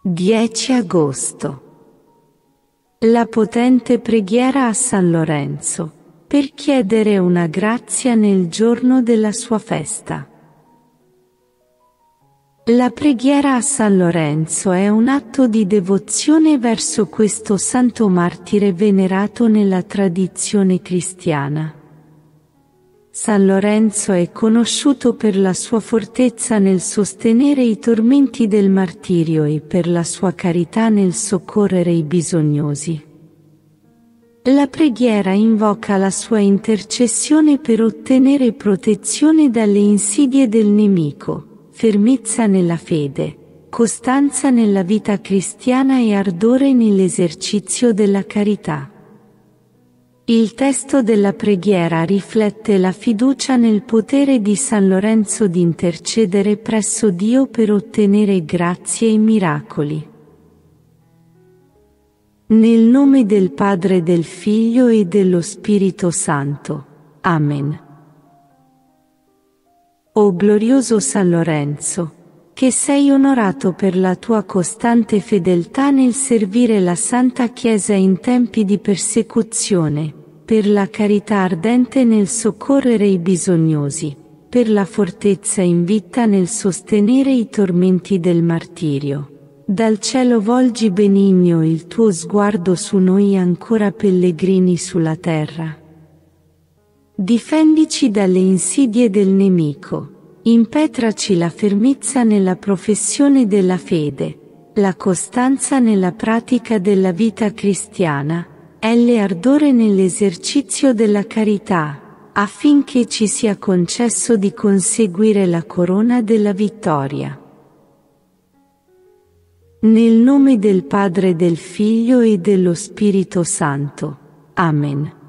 10 agosto. La potente preghiera a San Lorenzo, per chiedere una grazia nel giorno della sua festa. La preghiera a San Lorenzo è un atto di devozione verso questo santo martire venerato nella tradizione cristiana. San Lorenzo è conosciuto per la sua fortezza nel sostenere i tormenti del martirio e per la sua carità nel soccorrere i bisognosi. La preghiera invoca la sua intercessione per ottenere protezione dalle insidie del nemico, fermezza nella fede, costanza nella vita cristiana e ardore nell'esercizio della carità. Il testo della preghiera riflette la fiducia nel potere di San Lorenzo di intercedere presso Dio per ottenere grazie e miracoli. Nel nome del Padre, del Figlio e dello Spirito Santo. Amen. O glorioso San Lorenzo, che sei onorato per la tua costante fedeltà nel servire la Santa Chiesa in tempi di persecuzione, per la carità ardente nel soccorrere i bisognosi, per la fortezza invicta nel sostenere i tormenti del martirio. Dal cielo volgi benigno il tuo sguardo su noi ancora pellegrini sulla terra. Difendici dalle insidie del nemico, impetraci la fermezza nella professione della fede, la costanza nella pratica della vita cristiana, l'ardore nell'esercizio della carità, affinché ci sia concesso di conseguire la corona della vittoria. Nel nome del Padre, del Figlio e dello Spirito Santo. Amen.